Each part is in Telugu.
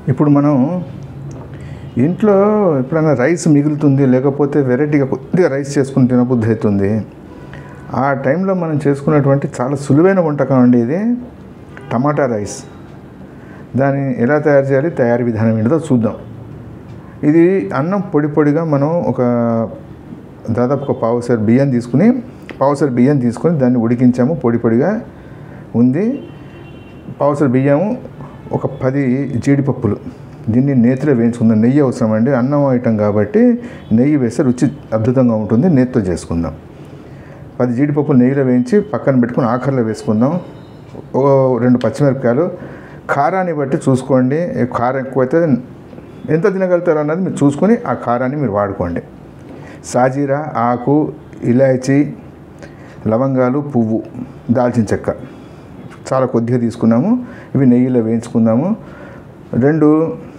ఇప్పుడు మనం ఇంట్లో ఎప్పుడైనా రైస్ మిగులుతుంది, లేకపోతే వెరైటీగా కొద్దిగా రైస్ చేసుకుని తినబుద్ధి అవుతుంది. ఆ టైంలో మనం చేసుకున్నటువంటి చాలా సులువైన వంటకం అండి ఇది, టమాటా రైస్. దాన్ని ఎలా తయారు చేయాలి, తయారీ విధానం ఏంటో చూద్దాం. ఇది అన్నం పొడి పొడిగా మనం దాదాపు ఒక పావుసేరు బియ్యం తీసుకుని దాన్ని ఉడికించాము. పొడి పొడిగా ఉంది. పావుసేరు బియ్యము, ఒక 10 జీడిపప్పులు. దీన్ని నేతిలో వేయించుకుందాం. నెయ్యి అవసరం అండి, అన్నం ఐటెం కాబట్టి నెయ్యి వేస్తే రుచి అద్భుతంగా ఉంటుంది. నేతితో చేసుకుందాం. 10 జీడిపప్పులు నెయ్యిలో వేయించి పక్కన పెట్టుకుని ఆఖరిలో వేసుకుందాం. 2 పచ్చిమిరపకాయలు. కారాన్ని బట్టి చూసుకోండి, కారం ఎక్కువైతే ఎంత తినగలుగుతారు అన్నది మీరు చూసుకొని ఆ కారాన్ని మీరు వాడుకోండి. సాజీరా ఆకు, ఇలాచీ, లవంగాలు, పువ్వు, దాల్చిన చెక్క చాలా కొద్దిగా తీసుకున్నాము. ఇవి నెయ్యిలో వేయించుకుందాము. 2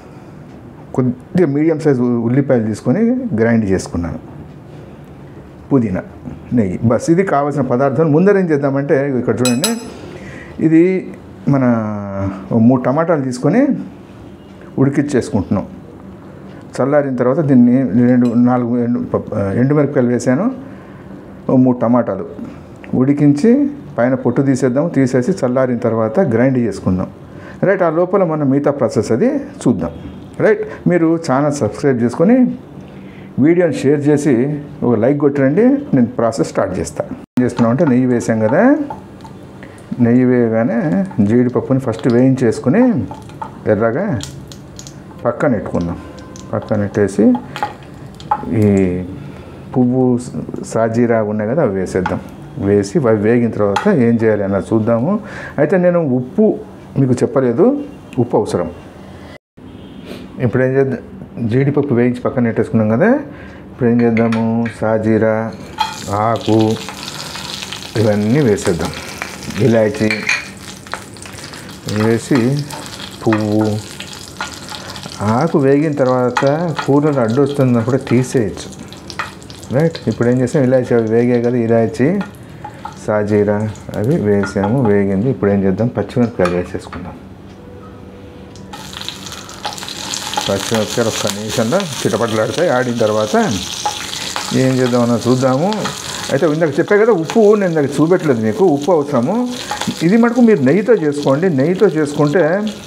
కొద్దిగా మీడియం సైజు ఉల్లిపాయలు తీసుకొని గ్రైండ్ చేసుకున్నాను. పుదీనా, నెయ్యి, బస్ ఇది కావాల్సిన పదార్థాలు. ముందర ఏం చేద్దామంటే ఇక్కడ చూడండి, ఇది మన 3 టమాటాలు తీసుకొని ఉడికిచ్చేసుకుంటున్నాం. చల్లారిన తర్వాత దీన్ని 4 ఎండుమిరపకాయలు వేసాను, 3 టమాటాలు ఉడికించి పైన పొట్టు తీసేసి చల్లారిన తర్వాత గ్రైండ్ చేసుకుందాం. రైట్, ఆ లోపల మనం మిగతా ప్రాసెస్ అది చూద్దాం. రైట్, మీరు ఛానల్ సబ్స్క్రైబ్ చేసుకొని వీడియోని షేర్ చేసి ఒక లైక్ కొట్టండి. నేను ప్రాసెస్ స్టార్ట్ చేస్తాను. ఏం చేస్తున్నాం అంటే, నెయ్యి వేసాం కదా, నెయ్యి వేయగానే జీడిపప్పుని ఫస్ట్ వేయించేసుకుని ఎర్రగా పక్కన పెట్టుకుందాం. పక్కన పెట్టేసి ఈ పువ్వు, సాజీరా ఉన్నాయి కదా, అవి వేసేద్దాం. వేసి అవి వేగిన తర్వాత ఏం చేయాలి అన్నది చూద్దాము. అయితే నేను ఉప్పు మీకు చెప్పలేదు, ఉప్పు అవసరం. ఇప్పుడు ఏం చేద్దాం, జీడిపప్పు వేయించి పక్కన పెట్టేసుకున్నాం కదా, ఇప్పుడు ఏం చేద్దాము, సాజీరా ఆకు ఇవన్నీ వేసేద్దాం. ఇలాచీ వేసి, పువ్వు, ఆకు వేగిన తర్వాత కూరలో అడ్డు వస్తున్నప్పుడు తీసేయచ్చు. రైట్, ఇప్పుడు ఏం చేసాం, ఇలాచీ అవి వేగాయి కదా, ఇలాచీ, సాజీరా అవి వేసాము, వేగింది. ఇప్పుడు ఏం చేద్దాం, పచ్చిమిరపకాయలు వేసేసుకుందాం. పచ్చిమిరపకాయలు ఒక్క నిమిషంలో చిటపట్లాడతాయి. ఆడిన తర్వాత ఏం చేద్దామన్నా చూద్దాము. అయితే ఇందాక చెప్పే కదా ఉప్పు, నేను ఇందాక చూపెట్టలేదు మీకు, ఉప్పు అవసరము. ఇది మటుకు మీరు నెయ్యితో చేసుకోండి. నెయ్యితో చేసుకుంటే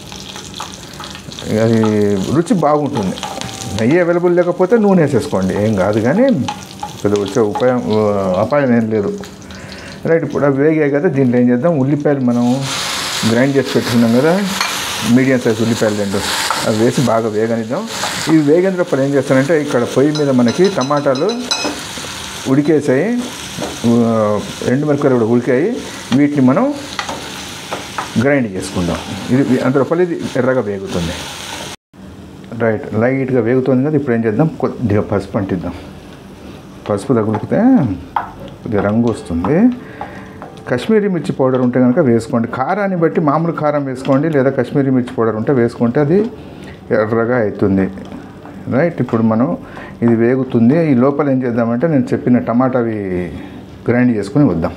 అది రుచి బాగుంటుంది. నెయ్యి అవైలబుల్ లేకపోతే నూనె వేసేసుకోండి, ఏం కాదు. కానీ పెద్ద వచ్చే అపాయం ఏం లేదు. రైట్, ఇప్పుడు అవి వేగాయి కదా, దీంట్లో ఏం చేద్దాం, ఉల్లిపాయలు మనం గ్రైండ్ చేసి పెట్టుకున్నాం కదా, మీడియం సైజ్ ఉల్లిపాయలు 2 అవి వేసి బాగా వేగనిద్దాం. ఇవి వేగేటప్పుడు ఏం చేస్తానంటే, ఇక్కడ పొయ్యి మీద మనకి టమాటాలు ఉడికేసాయి, ఎండుమిరపకాయలు కూడా ఉడికాయి. వీటిని మనం గ్రైండ్ చేసుకుందాం. ఇది అందులోపల ఇది ఎర్రగా వేగుతుంది. రైట్, లైట్గా వేగుతుంది కదా, ఇప్పుడు ఏం చేద్దాం, కొద్దిగా పసుపు అంటిద్దాం. పసుపు తగిలితే కొద్దిగా రంగు వస్తుంది. కాశ్మీరీ మిర్చి పౌడర్ ఉంటే కనుక వేసుకోండి. కారాన్ని బట్టి మామూలు కారం వేసుకోండి, లేదా కాశ్మీరీ మిర్చి పౌడర్ ఉంటే వేసుకుంటే అది ఎర్రగా అవుతుంది. రైట్, ఇప్పుడు మనం ఇది వేగుతుంది. ఈ లోపల ఏం చేద్దామంటే, నేను చెప్పిన టమాటావి గ్రైండ్ చేసుకుని వద్దాం.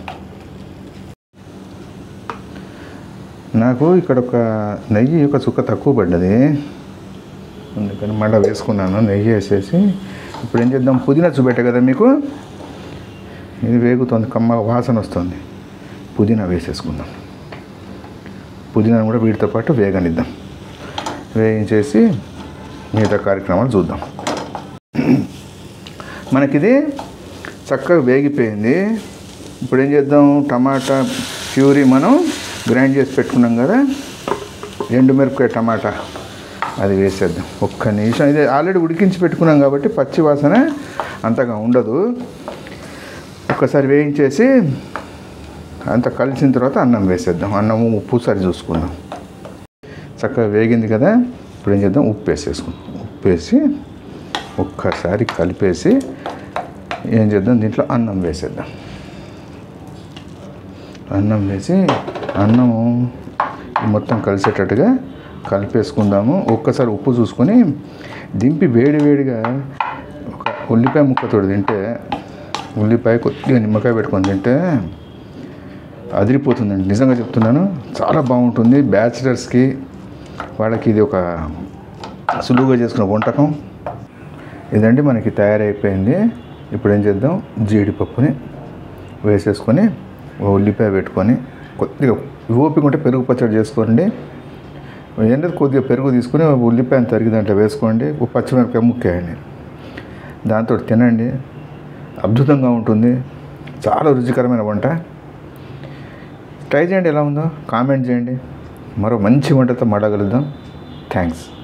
నాకు ఇక్కడ ఒక నెయ్యి ఒక చుక్క తక్కువ పడ్డది, అందుకని మళ్ళీ వేసుకున్నాను. నెయ్యి వేసేసి ఇప్పుడు ఏం చేద్దాం, పుదీనా చూపెట్టే కదా మీకు, ఇది వేగుతుంది, కమ్మ వాసన వస్తుంది. పుదీనా వేసేసుకుందాం. పుదీనాను కూడా వీటితో పాటు వేగనిద్దాం. వేయించేసి మిగతా కార్యక్రమాలు చూద్దాం. మనకిది చక్కగా వేగిపోయింది. ఇప్పుడు ఏం చేద్దాం, టమాటా ప్యూరీ మనం గ్రైండ్ చేసి పెట్టుకున్నాం కదా, ఎండుమిరపకాయ టమాటా అది వేసేద్దాం. ఒక్క నిమిషం, ఇది ఆల్రెడీ ఉడికించి పెట్టుకున్నాం కాబట్టి పచ్చి వాసన అంతగా ఉండదు. ఒక్కసారి వేయించేసి అంత కలిసిన తర్వాత అన్నం వేసేద్దాం. అన్నము ఉప్పు సరి చూసుకుందాం. చక్కగా వేగింది కదా, ఇప్పుడు ఏం చేద్దాం, ఉప్పు వేసేసుకుందాం. ఉప్పు వేసి ఒక్కసారి కలిపేసి ఏం చేద్దాం, దీంట్లో అన్నం వేసేద్దాం. అన్నం వేసి అన్నము మొత్తం కలిసేటట్టుగా కలిపేసుకుందాము. ఒక్కసారి ఉప్పు చూసుకొని దింపి వేడివేడిగా ఒక ఉల్లిపాయ ముక్కతో తింటే, ఉల్లిపాయ కొద్దిగా నిమ్మకాయ పెట్టుకొని తింటే అదిరిపోతుందండి. నిజంగా చెప్తున్నాను, చాలా బాగుంటుంది. బ్యాచిలర్స్కి వాళ్ళకి ఇది ఒక చాలా సులువుగా చేసుకున్న వంటకం ఇదండి. మనకి తయారైపోయింది. ఇప్పుడు ఏం చేద్దాం, జీడిపప్పుని వేసేసుకొని ఉల్లిపాయ పెట్టుకొని కొద్దిగా ఓపిక ఉంటే పెరుగు పచ్చడి చేసుకోండి. ఏంటంటే కొద్దిగా పెరుగు తీసుకుని ఉల్లిపాయను తరిగి దాంట్లో వేసుకోండి, పచ్చిమిరపకాయ ముక్కేయండి, దాంతో తినండి. అద్భుతంగా ఉంటుంది, చాలా రుచికరమైన వంట. ట్రై చేయండి, ఎలా ఉందో కామెంట్ చేయండి. మరో మంచి వంటతో మళ్ళా కలుద్దాం. థ్యాంక్స్.